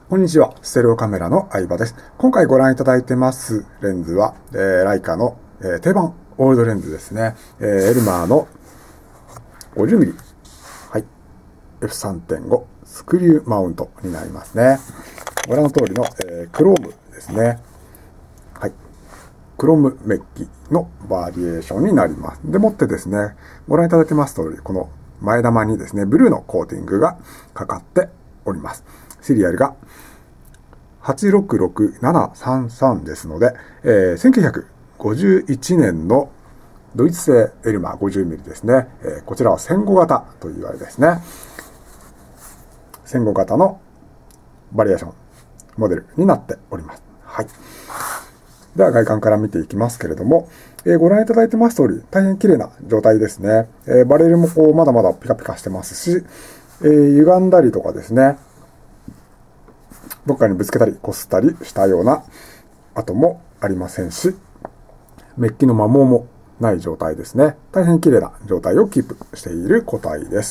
こんにちは。ステレオカメラの相葉です。今回ご覧いただいてますレンズは、ライカの、定番オールドレンズですね。エルマーの 50mm、はい、F3.5 スクリューマウントになりますね。ご覧の通りの、クロームですね。はい。クロームメッキのバリエーションになります。でもってですね、ご覧いただいてます通り、この前玉にですね、ブルーのコーティングがかかっております。シリアルが866733ですので、1951年のドイツ製エルマー 50mm ですね。こちらは1005型というあれですね。1005型のバリエーションモデルになっております。はい。では外観から見ていきますけれども、ご覧いただいてます通り、大変綺麗な状態ですね。バレルもこうまだまだピカピカしてますし、歪んだりとかですね、どっかにぶつけたり擦ったりしたような跡もありませんし、メッキの摩耗もない状態ですね。大変綺麗な状態をキープしている個体です。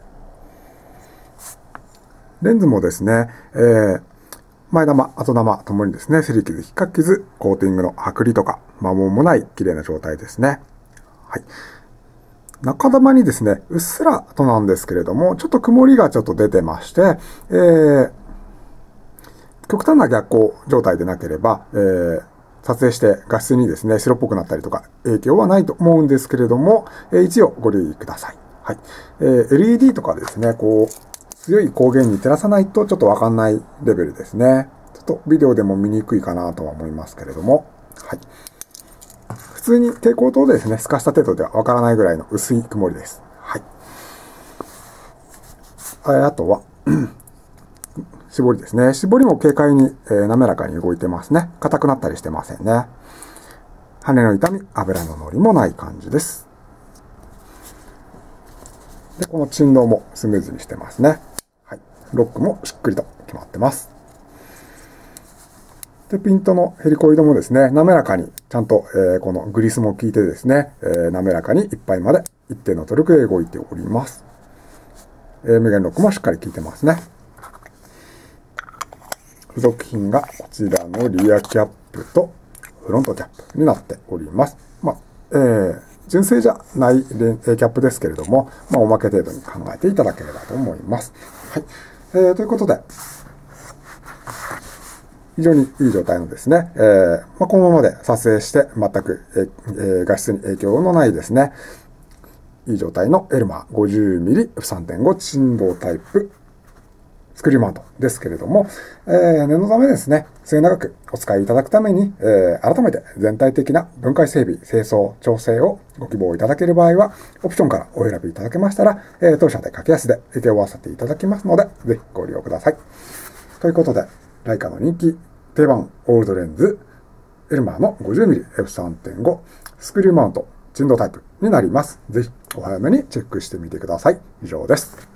レンズもですね、前玉、後玉ともにですね、擦り傷、引っかき傷、コーティングの剥離とか、摩耗もない綺麗な状態ですね。はい。中玉にですね、うっすらとなんですけれども、ちょっと曇りがちょっと出てまして、極端な逆光状態でなければ、撮影して画質にですね、白っぽくなったりとか影響はないと思うんですけれども、一応ご留意ください。はい。LED とかですね、こう、強い光源に照らさないとちょっとわかんないレベルですね。ちょっとビデオでも見にくいかなとは思いますけれども、はい。普通に蛍光灯でですね、透かした程度ではわからないぐらいの薄い曇りです。はい。あとは、絞りですね。絞りも軽快に、滑らかに動いてますね。硬くなったりしてませんね。羽の痛み、油の乗りもない感じです。で、この振動もスムーズにしてますね。はい。ロックもしっくりと決まってます。で、ピントのヘリコイドもですね、滑らかに、ちゃんと、このグリスも効いてですね、滑らかにいっぱいまで一定のトルクで動いております。無限ロックもしっかり効いてますね。付属品がこちらのリアキャップとフロントキャップになっております。純正じゃないキャップですけれども、おまけ程度に考えていただければと思います。はい。ということで、非常にいい状態のですね、このままで撮影して全く、画質に影響のないですね、いい状態のエルマー 50mm F3.5 振動タイプスクリューマウントですけれども、念のためですね、末永くお使いいただくために、改めて全体的な分解整備、清掃、調整をご希望いただける場合は、オプションからお選びいただけましたら、当社で格安で請け負わせていただきますので、ぜひご利用ください。ということで、ライカの人気定番オールドレンズ、エルマーの 50mm F3.5 スクリューマウント振動タイプになります。ぜひお早めにチェックしてみてください。以上です。